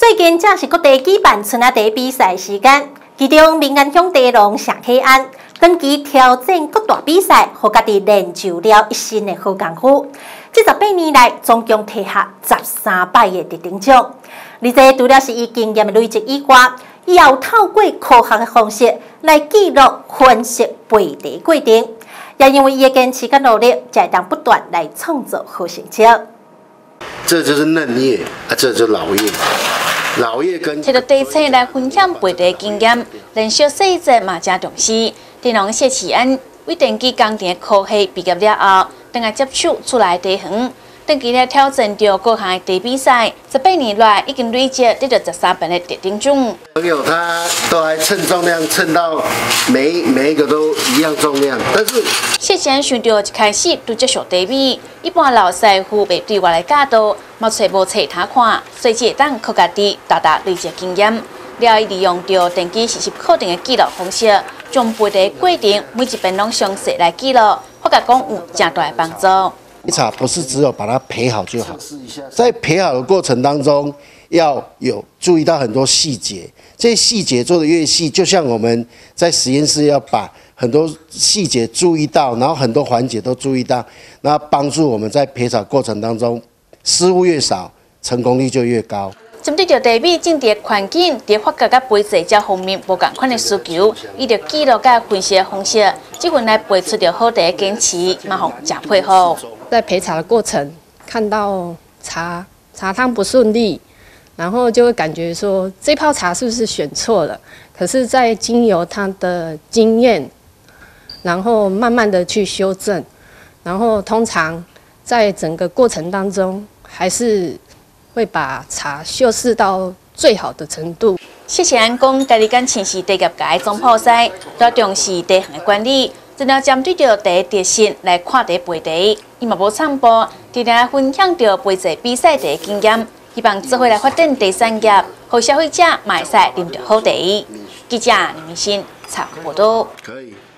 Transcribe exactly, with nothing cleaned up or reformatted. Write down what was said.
最近正是各地举办春仔茶比赛时间，其中民安乡茶农谢启安长期挑战各大比赛，互家己练就了一身的好功夫。这十八年来，总共摕下十三摆的得奖奖。而这除了是伊经验的累积以外，伊也有透过科学的方式来记录、分析焙茶过程。也因为伊的坚持甲努力，才会当不断来创造好成绩。 这就是嫩叶，啊，这就是老叶。老叶跟摕到茶册来分享焙茶经验，连续细节嘛真重视。茶农谢启安为电机工程科系毕业了后，等来接触厝内茶园，长期来挑战着各项的茶比赛。十八年来，已经累积得到十三本的得奖奖。 朋友他都还称重量，称到每每一个都一样重量，但是谢启安想到一开始就接触茶米，一般老师傅袂对我来教导，嘛找无册他看，所以会当靠家己大大累积经验。了，伊利用着电机实时课程的记录方式，将焙茶过程每一遍拢详细来记录，我甲讲有真大的帮助。 茶不是只有把它焙好就好，在焙好的过程当中，要有注意到很多细节。这些细节做得越细，就像我们在实验室要把很多细节注意到，然后很多环节都注意到，然后帮助我们在焙茶过程当中失误越少，成功率就越高。 针对着茶米种植环境，伫发酵甲焙制这方面无共款的需求，伊着记录甲分析的方式，即份来焙出着好茶的坚持，嘛互真配合。 在焙茶的过程，看到茶茶汤不顺利，然后就会感觉说这泡茶是不是选错了？可是，在经由他的经验，然后慢慢的去修正，然后通常在整个过程当中，还是会把茶修饰到最好的程度。 谢启安讲，家己敢亲是茶业界总铺师，都重视茶行的管理，尽量针对着茶特性来看茶焙茶。伊嘛无唱播，直来分享着焙茶比赛茶经验，希望做伙来发展茶产业，互消费者嘛会使啉着好茶。记者林明新采访报道。 可以。